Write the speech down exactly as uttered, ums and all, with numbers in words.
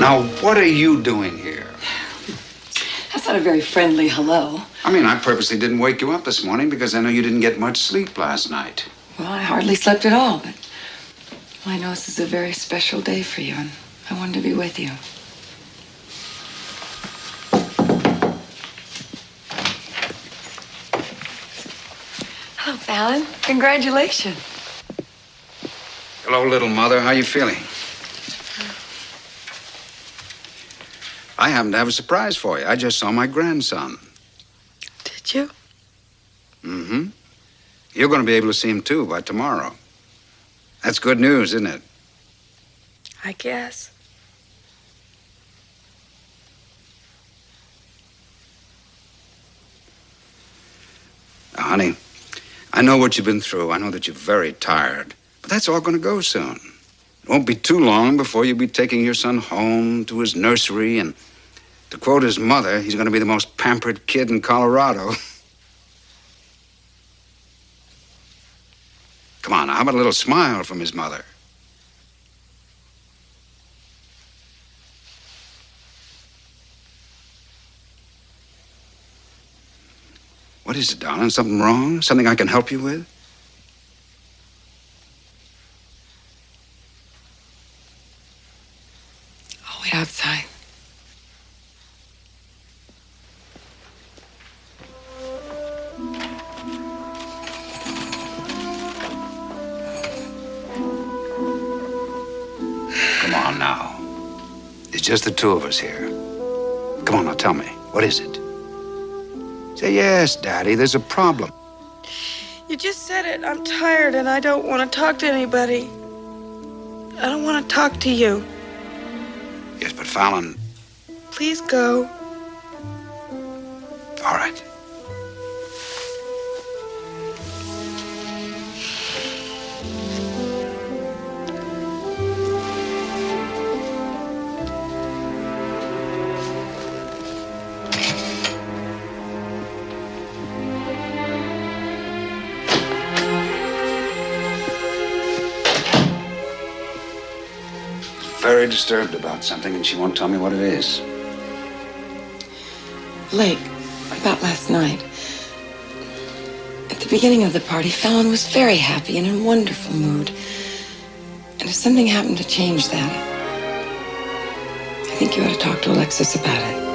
Now, what are you doing here? That's not a very friendly hello. I mean, I purposely didn't wake you up this morning because I know you didn't get much sleep last night. Well, I hardly slept at all, but I know this is a very special day for you, and I wanted to be with you. Hello, Fallon. Congratulations. Hello, little mother. How you feeling? I happen to have a surprise for you. I just saw my grandson. Did you? Mm-hmm. You're going to be able to see him, too, by tomorrow. That's good news, isn't it? I guess. Now, honey, I know what you've been through. I know that you're very tired. But that's all going to go soon. It won't be too long before you'll be taking your son home to his nursery, and to quote his mother, he's going to be the most pampered kid in Colorado. Come on, how about a little smile from his mother? What is it, darling? Something wrong? Something I can help you with? I'll wait outside. Come on now. It's just the two of us here. Come on now, tell me. What is it? Say yes, Daddy. There's a problem. You just said it. I'm tired and I don't want to talk to anybody. I don't want to talk to you. Yes, but Fallon... Please go. All right. Very disturbed about something, and she won't tell me what it is. Lake, about last night. At the beginning of the party, Fallon was very happy and in a wonderful mood. And if something happened to change that, I think you ought to talk to Alexis about it.